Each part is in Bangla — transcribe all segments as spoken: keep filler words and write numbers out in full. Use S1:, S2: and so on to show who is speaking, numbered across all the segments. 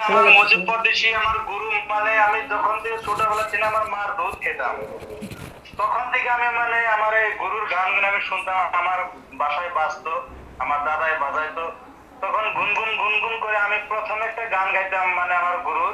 S1: মুজিব পরদেশি আমার গুরু, মানে আমি যখন থেকে ছোটবেলা ছিলাম আমার মার দুধ খেতাম, তখন থেকে আমি মানে আমার এই গুরুর গানগুলো আমি শুনতাম, আমার বাসায় বাজতো, আমার দাদাই বাজাইতো, তখন গুনগুন গুনগুন করে আমি প্রথম একটা গান গাইতাম মানে আমার গুরুর।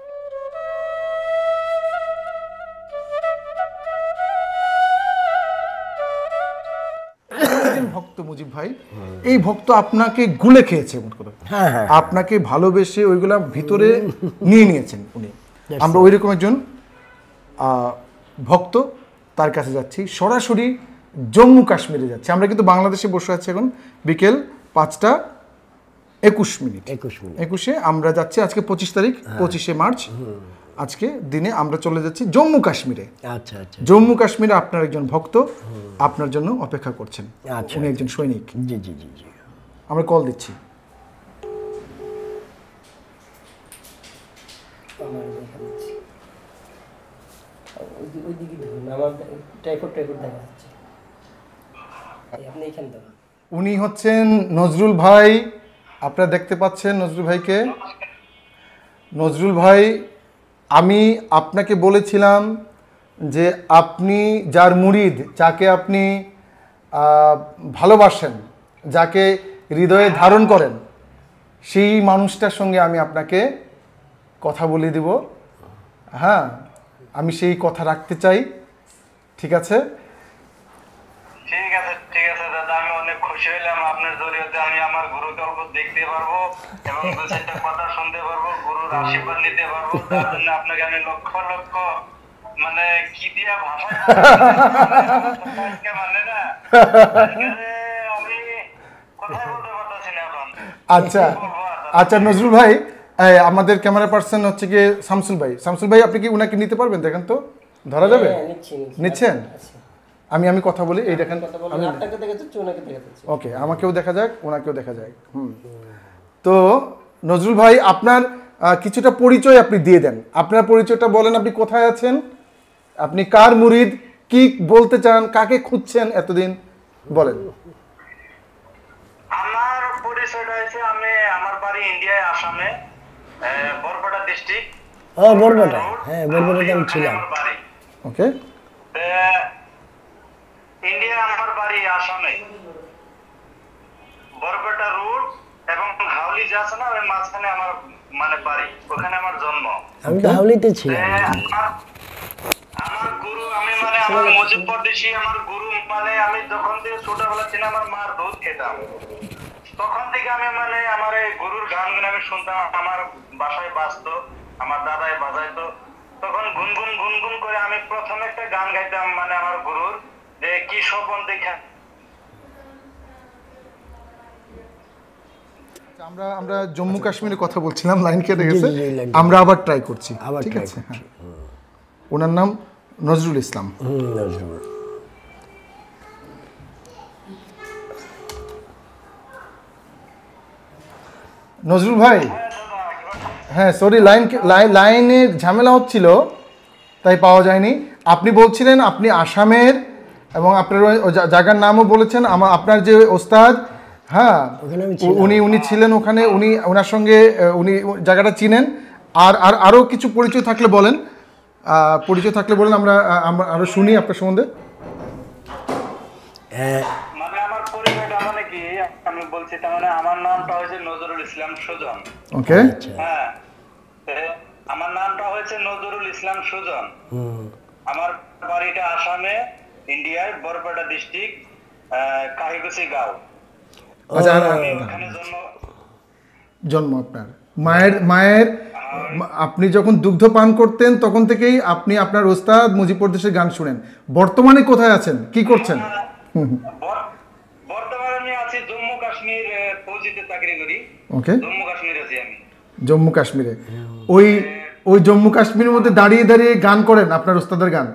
S2: ভক্ত মুজিব ভাই, এই ভক্ত আপনাকে গুলে খেয়েছে,
S3: হ্যাঁ হ্যাঁ,
S2: আপনাকে ভালোবেসে ওইগুলা ভিতরে নিয়ে নিয়েছেন উনি। আমরা ওই রকম একজন ভক্ত, তার কাছে যাচ্ছি সরাসরি জম্মু কাশ্মীরে যাচ্ছি। আমরা কিন্তু বাংলাদেশে বসে আছি এখন বিকেল পাঁচটা একুশ মিনিট
S3: একুশ মিনিট
S2: একুশে আমরা যাচ্ছি আজকে পঁচিশ তারিখ, পঁচিশে মার্চ আজকে দিনে আমরা চলে যাচ্ছি জম্মু কাশ্মীরে।
S3: আচ্ছা আচ্ছা,
S2: জম্মু কাশ্মীরে আপনার একজন ভক্ত আপনার জন্য অপেক্ষা করছেন, উনি একজন সৈনিক।
S3: জি জি জি জি,
S2: আমরা কল দিচ্ছি। উনি হচ্ছেন নজরুল ভাই, আপনারা দেখতে পাচ্ছেন নজরুল ভাইকে। নজরুল ভাই, আমি আপনাকে বলেছিলাম যে আপনি যার মুরিদ, যাকে আপনি ভালোবাসেন, যাকে হৃদয়ে ধারণ করেন, সেই মানুষটার সঙ্গে আমি আপনাকে কথা বলে দিব। হ্যাঁ, আমি সেই কথা রাখতে চাই, ঠিক আছে?
S1: ঠিক আছে ঠিক আছে দাদা, আমি অনেক খুশি হইলাম আপনার জরিয়তে আমি আমার গুরুকে অল্প দেখতে পারবো এবং দু চারটা কথা শুনতে পারবো, গুরুর আশীর্বাদ নিতে পারবো। তার জন্য আপনাকে আমি লক্ষ লক্ষ মানে কি দিয়া ভাষা মানে না আমি কথাই বলতে পারতেছি না এখন।
S2: আচ্ছা আচ্ছা নজরুল ভাই, আমাদের ক্যামেরা পার্সন হচ্ছে কি শামসুল ভাই। শামসুল ভাই, আপনি কি উনাকে নিতে পারবেন? দেখেন তো, ধরা যাবে? নিচ্ছেন? আমি আমি কথা বলি, এই দেখেন, ওকে, আমাকেও দেখা যাক, ওনাকেও দেখা যাক। হুম, তো নজরুল ভাই, আপনার কিছুটা পরিচয় আপনি দিয়ে দেন, আপনার পরিচয়টা বলেন, আপনি কোথায় আছেন, আপনি কার মুরিদ, কি বলতে চান, কাকে খুঁজছেন এতদিন, বলেন।
S1: আমার পরিচয়টা হচ্ছে, আমি আমার বাড়ি ইন্ডিয়ায়, আসামে, বরপেটা ডিস্ট্রিক্ট।
S3: ও বরপেটা, হ্যাঁ বরপেটাতে আমি ছিলাম।
S2: ওকে,
S1: ইন্ডিয়া আমার বাড়ি আসামে, বরপেটা রোড এবং হাওলি যে আছে না, ওই মাঝখানে আমার মানে বাড়ি, ওখানে আমার জন্ম।
S3: আমি তো হাওলিতে ছিলাম।
S1: আমার গুরু, আমি মানে আমার মুজিব পরদেশি আমার গুরু, মানে আমি যখন থেকে ছোটবেলা ছিলাম আমার মার দুধ খেতাম, তখন থেকে আমি মানে আমার এই গুরুর গানগুলো আমি শুনতাম, আমার বাসায় বাজতো, আমার দাদাই বাজাইতো, তখন গুনগুন গুনগুন করে আমি প্রথম একটা গান গাইতাম মানে আমার গুরুর, যে কি স্বপন দেখা।
S2: আমরা আমরা জম্মু কাশ্মীরের কথা বলছিলাম, লাইন কেটে গেছে, আমরা আবার ট্রাই করছি, ঠিক আছে? হ্যাঁ, ওনার নাম নজরুল ইসলাম।
S3: নজরুল,
S2: নজরুল ভাই, হ্যাঁ সরি, লাইন লাইনের ঝামেলা হচ্ছিল তাই পাওয়া যায়নি। আপনি বলছিলেন আপনি আসামের, এবং আপনার জায়গার নামও বলেছেন, আমার আপনার যে ওস্তাদ, হ্যাঁ উনি উনি ছিলেন ওখানে, উনি ওনার সঙ্গে উনি জায়গাটা চিনেন। আর আর আরও কিছু পরিচয় থাকলে বলেন, পরিচয় থাকলে বলেন, আমরা আমরা আরও শুনি আপনার সম্বন্ধে।
S1: মানে আমার পরিচয়টা মানে কি আমি বলছি, তার মানে আমার নামটা হয়েছে নজরুল ইসলাম সুজন।
S2: ওকে,
S1: হ্যাঁ, আমার নামটা হয়েছে নজরুল ইসলাম সুজন। আমার বাড়িটা আসামে, ইন্ডিয়ার বরপেটা ডিস্ট্রিক্ট, কাহিগুছি গাঁও।
S2: জন্ম আপনার মায়ের মায়ের আপনি যখন দুগ্ধ পান করতেন তখন থেকেই আপনি আপনার ওস্তাদ মুজিব পরদেশির গান শুনেন। বর্তমানে কোথায় আছেন, কি করছেন?
S1: বর্তমানে আমি আছি জম্মু কাশ্মীর, ফৌজিতে চাকরি করি। ওকে, জম্মু কাশ্মীরে আছি আমি।
S2: জম্মু কাশ্মীরে ওই ওই জম্মু কাশ্মীরের মধ্যে দাঁড়িয়ে দাঁড়িয়ে গান করেন আপনার ওস্তাদের গান?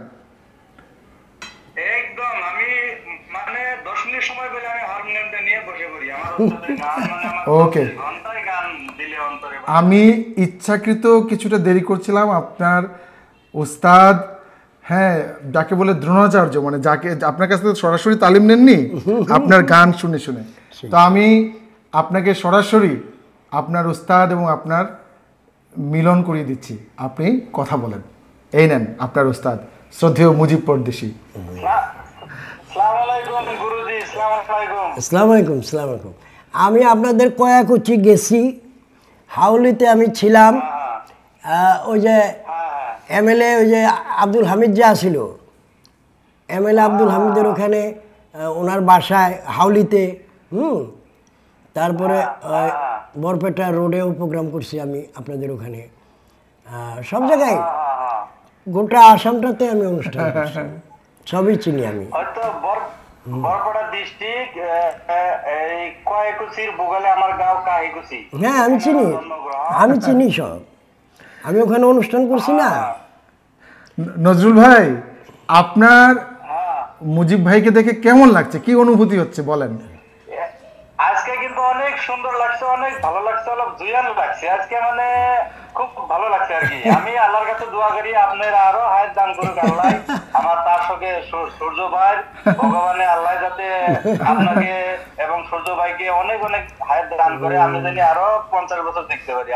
S1: একদম, আমি মানে দশ মিনিট সময় পেলে আমি হারমোনিয়ামটা নিয়ে বসে পড়ি, আমার ওস্তাদের গান মানে আমার
S2: ওকে,
S1: ঘন্টায় গান দিলে অন্তরে।
S2: আমি ইচ্ছাকৃত কিছুটা দেরি করছিলাম, আপনার ওস্তাদ, হ্যাঁ যাকে বলে দ্রোণাচার্য, মানে যাকে আপনার কাছ থেকে সরাসরি তালিম নেননি, আপনার গান শুনে শুনে, তো আমি আপনাকে সরাসরি আপনার ওস্তাদ এবং আপনার মিলন করিয়ে দিচ্ছি, আপনি কথা বলেন। এই নেন আপনার ওস্তাদ শ্রদ্ধেয় মুজিব পরদেশি।
S1: আসসালামু আলাইকুম গুরুজি। আসসালামু আলাইকুম।
S3: আসসালামু আলাইকুম, আসসালামু আলাইকুম। আমি আপনাদের কয়াকুচি গেছি, হাউলিতে আমি ছিলাম। আহ, ওই যে এমএলএ ওই যে আব্দুল হামিদ যে আসিল, এমএলএ আব্দুল হামিদের ওখানে আহ, ওনার বাসায় হাউলিতে। হুম তারপরে আহ, বরপেটা রোডেও প্রোগ্রাম করছি আমি আপনাদের ওখানে। আহ, সব জায়গায় গোটা আসামটাতে আমি অনুষ্ঠান করছি, সবই চিনি আমি।
S1: হয়তো বরপেটা ডিস্ট্রিক্ট এই কয়কুচির বগলে আমার গাঁও কাহিকুচি।
S3: হ্যাঁ আমি চিনি, আমি চিনি সব, আমি ওখানে অনুষ্ঠান করছি না।
S2: নজরুল ভাই, আপনার মুজিব ভাইকে দেখে কেমন লাগছে, কি অনুভূতি হচ্ছে বলেন?
S1: আজকে কিন্তু অনেক সুন্দর লাগছে, অনেক ভালো লাগছে, অনেক জুয়ান লাগছে আজকে, মানে খুব ভালো লাগছে আর কি। আমি আল্লাহর কাছে দোয়া করি আপনার আরো হায়াত দান করুক আল্লাহ, আমার তার সঙ্গে সূর্য ভাই ভগবানে আল্লাহ যাতে আপনাকে এবং সূর্য ভাইকে অনেক অনেক হায়াত দান করে, আমি জানি আরো পঞ্চাশ বছর দেখতে পারি।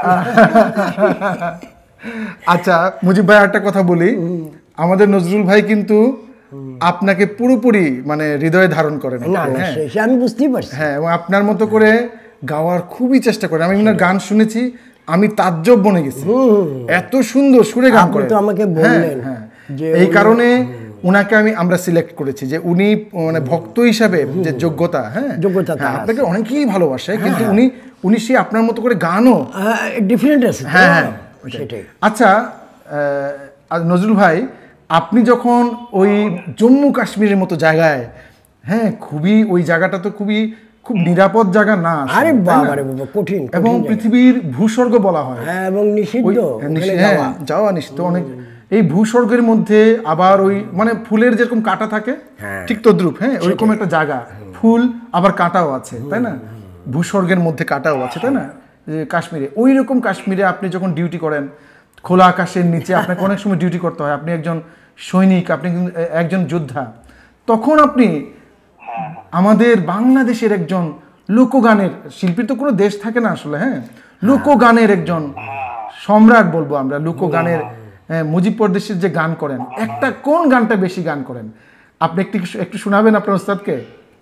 S2: আচ্ছা মুজিব ভাই একটা কথা বলি, আমাদের নজরুল ভাই কিন্তু আপনাকে পুরোপুরি মানে হৃদয়ে ধারণ করেন।
S3: আমি বুঝতেই পারছি।
S2: হ্যাঁ, এবং আপনার মতো করে গাওয়ার খুবই চেষ্টা করেন। আমি ওনার গান শুনেছি, আমি তাজ্জব বনে গেছি, এত সুন্দর সুরে গান করেন।
S3: তো আমাকে বললেন
S2: যে এই কারণে উনাকে আমি আমরা সিলেক্ট করেছি যে উনি মানে ভক্ত হিসাবে যে যোগ্যতা, হ্যাঁ
S3: যোগ্যতা
S2: আপনাকে অনেকেই ভালোবাসে, কিন্তু উনি উনি সেই আপনার মতো করে গানও
S3: ডিফারেন্ট আছে।
S2: হ্যাঁ হ্যাঁ সেটাই। আচ্ছা নজরুল ভাই, আপনি যখন ওই জম্মু কাশ্মীরের মতো জায়গায়, হ্যাঁ খুবই ওই জায়গাটা তো খুবই খুব নিরাপদ জায়গা না,
S3: আরে বাবা রে বাবা, কঠিন,
S2: এবং পৃথিবীর ভূস্বর্গ বলা হয়,
S3: হ্যাঁ এবং নিষিদ্ধ
S2: যাওয়া নিষিদ্ধ অনেক। এই ভূস্বর্গের মধ্যে আবার ওই মানে ফুলের যেরকম কাঁটা থাকে ঠিক তদ্রুপ, হ্যাঁ ওইরকম একটা জায়গা, ফুল আবার কাঁটাও আছে, তাই না? ভূস্বর্গের মধ্যে কাঁটাও আছে, তাই না? কাশ্মীরে ওই রকম কাশ্মীরে আপনি যখন ডিউটি করেন খোলা আকাশের নিচে, আপনাকে অনেক সময় ডিউটি করতে হয়, আপনি একজন সৈনিক, আপনি একজন যোদ্ধা, তখন আপনি আমাদের বাংলাদেশের একজন লোকগানের শিল্পীর তো কোনো দেশ থাকে না আসলে, হ্যাঁ লোকগানের একজন সম্রাট বলবো আমরা, লোকগানের মুজিব পরদেশির যে গান করেন, একটা কোন গানটা বেশি গান করেন আপনি একটু একটু শোনাবেন আপনার ওস্তাদকে?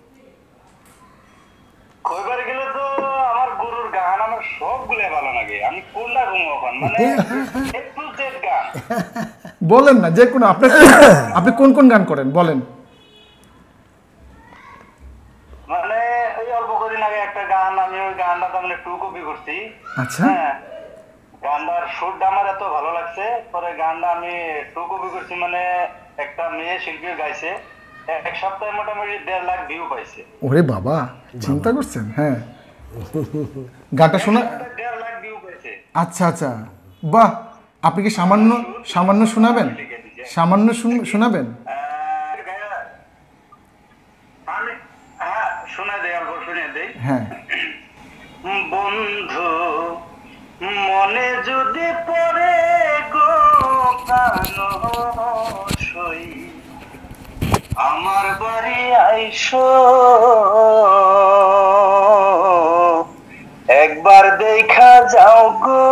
S1: কয়বার গেলে তো আমার গুরুর গান আমার সবগুলো ভালো লাগে, আমি কোনটা ঘুমো এখন মানে একটু জেদ গান
S2: বলেন না, যে কোনো আপনি আপনি কোন কোন গান করেন বলেন?
S1: মানে এই অল্প কদিন আগে একটা গান, আমি ওই গানটা তো আমি টু কপি করছি।
S2: আচ্ছা,
S1: হ্যাঁ গানটার সুরটা আমার এত ভালো লাগছে, পরে গানটা আমি টু কপি করছি, মানে একটা মেয়ে শিল্পী গাইছে, এক সপ্তাহে মোটামুটি দেড় লাখ ভিউ পাইছে।
S2: ওরে বাবা, চিন্তা করছেন? হ্যাঁ গানটা শোনা
S1: দেড় লাখ ভিউ পাইছে।
S2: আচ্ছা আচ্ছা, বাহ। আপনি কি সামান্য সামান্য শোনাবেন? সামান্য শোনাবেন?
S1: শোনা দেয়, অল্প শুনে দেই।
S2: হ্যাঁ।
S1: বন্ধু মনে যদি পড়ে গো কানো সই, আমার বাড়ি আইসো একবার দেখা যাও গো,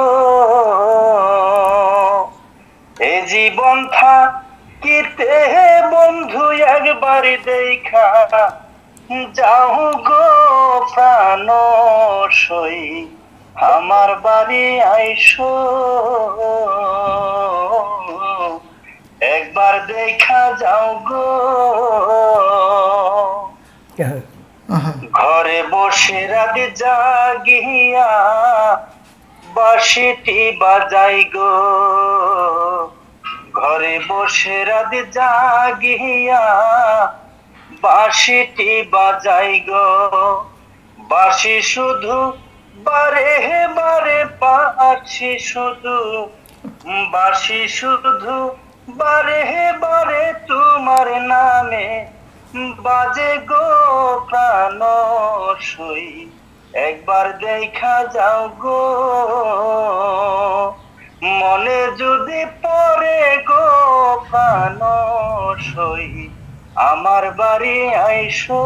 S1: এ জীবন থাকিতে বন্ধু একবার দেখা যাও গো প্রাণ সই, আমার বাড়ি আইসো একবার দেখা যাও গো, ঘরে বসে রাত জাগিয়া বাঁশিটি বাজাই গো, ঘরে বসে রাত জাগিয়া বাঁশিটি বাজাই গো, বাঁশি শুধু বারে বারে পাচ্ছি শুধু, বাঁশি শুধু বারে বারে তোমার নামে বাজে গো প্রাণ সই, একবার দেখা যাও গো, মনে যদি পড়ে গো প্রাণ সই, আমার বাড়ি আইসো।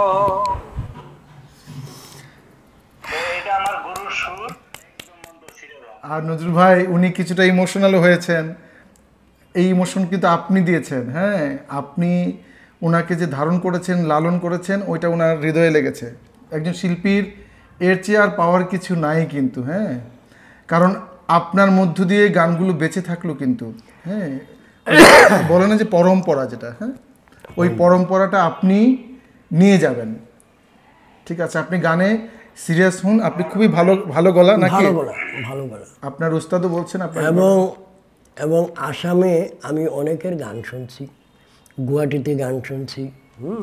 S1: এটা আমার গুরুর সুর,
S2: আর নজরুল ভাই উনি কিছুটা ইমোশনাল হয়েছেন, এই ইমোশন কিন্তু আপনি দিয়েছেন। হ্যাঁ, আপনি ওনাকে যে ধারণ করেছেন, লালন করেছেন, ওইটা ওনার হৃদয়ে লেগেছে। একজন শিল্পীর এর চেয়ে আর পাওয়ার কিছু নাই কিন্তু। হ্যাঁ, কারণ আপনার মধ্য দিয়ে গানগুলো বেঁচে থাকলো কিন্তু। হ্যাঁ, বলে না যে পরম্পরা যেটা, হ্যাঁ, ওই পরম্পরাটা আপনি নিয়ে যাবেন। ঠিক আছে, আপনি গানে সিরিয়াস হন, আপনি খুবই ভালো ভালো গলা নাকি?
S3: ভালো গলা, ভালো গলা।
S2: আপনার উস্তাদও বলছেন আপনার।
S3: এবং এবং আসামে আমি অনেকের গান শুনছি, গুয়াহাটিতে গান শুনছি। হুম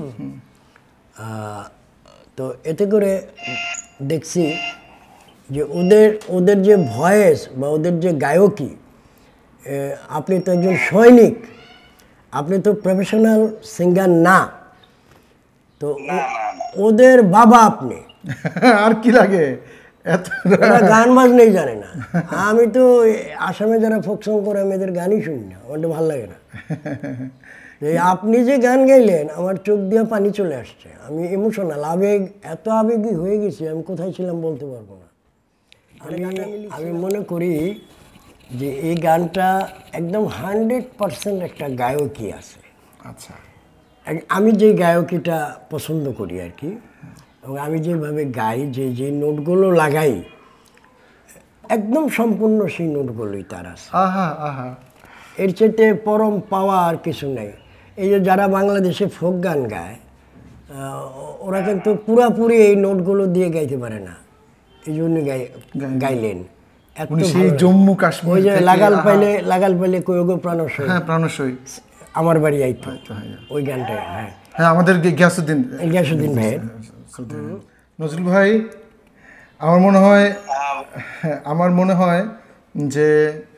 S3: তো এতে করে দেখছি যে ওদের ওদের যে ভয়েস বা ওদের যে গায়কী, আপনি তো একজন সৈনিক, আপনি তো প্রফেশনাল সিঙ্গার না, তো ওদের বাবা আপনি।
S2: আর কি লাগে, এত
S3: গান বাজনাই জানে না। আমি তো আসামে যারা ফোক সং করে আমি এদের গানই শুনি না, আমার তো ভালো লাগে না। আপনি যে গান গাইলেন আমার চোখ দিয়ে পানি চলে আসছে, আমি ইমোশনাল, আবেগ, এত আবেগী হয়ে গেছি, আমি কোথায় ছিলাম বলতে পারবো না। আমি আমি মনে করি যে এই গানটা একদম হান্ড্রেড পারসেন্ট একটা গায়কী আছে।
S2: আচ্ছা,
S3: আমি যে গায়কীটা পছন্দ করি আর কি, এবং আমি যেভাবে গাই, যে যে নোটগুলো লাগাই, একদম সম্পূর্ণ সেই নোটগুলোই তার আছে।
S2: আহা আহা,
S3: এর চেয়ে পরম পাওয়া আর কিছু নেই। এই যে যারা বাংলাদেশে ফোক গান গায়, ওরা কিন্তু পুরাপুরি এই নোটগুলো দিয়ে গাইতে পারে না, এই জন্য গাই গাইলেন এত
S2: সেই জম্মু কাশ্মীর,
S3: ওই যে লাগাল পাইলে লাগাল পাইলে কয়োগো প্রাণসই,
S2: হ্যাঁ প্রাণসই,
S3: আমার বাড়ি আইতো, ওই গানটাই। হ্যাঁ
S2: হ্যাঁ, আমাদের গিয়াসুদ্দিন
S3: গিয়াসুদ্দিন ভাইয়ের।
S2: নজরুল ভাই, আমার মনে হয় আমার মনে হয় যে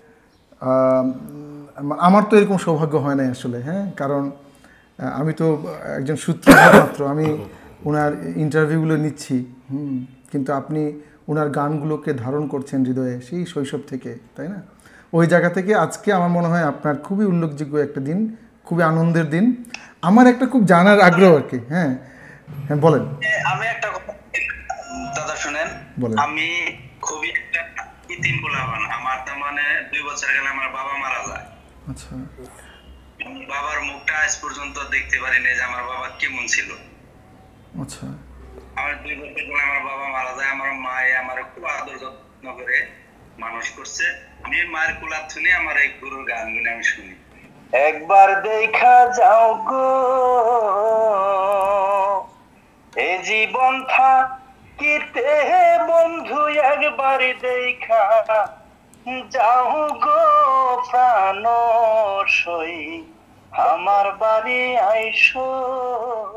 S2: আমার তো এরকম সৌভাগ্য হয় নাই আসলে। হ্যাঁ, কারণ আমি তো একজন সূত্রধার মাত্র, আমি ওনার ইন্টারভিউগুলো নিচ্ছি। হুম কিন্তু আপনি ওনার গানগুলোকে ধারণ করছেন হৃদয়ে সেই শৈশব থেকে, তাই না? ওই জায়গা থেকে আজকে আমার মনে হয় আপনার খুবই উল্লেখযোগ্য একটা দিন, খুবই আনন্দের দিন। আমার একটা খুব জানার আগ্রহ আর কি। হ্যাঁ হ্যাঁ বলেন।
S1: আমি একটা কথা দাদা শুনেন, আমি খুবই একটা ইতিম বলাবান। আমার তো মানে দুই বছর গেলে আমার বাবা মারা যায়।
S2: আচ্ছা,
S1: বাবার মুখটা আজ পর্যন্ত দেখতে পারি না যে আমার বাবা কেমন ছিল।
S2: আচ্ছা,
S1: আমার দুই বছর গেলে আমার বাবা মারা যায়। আমার মায়ে আমার খুব আদর যত্ন করে মানুষ করছে। আমি মায়ের কোলার শুনে আমার এই গুরুর গানগুলো আমি শুনি। একবার দেখা যাও গো এ জীবন থাকিতে বন্ধু, একবার দেখা যাও গো প্রাণ সই, আমার বাড়ি আইসো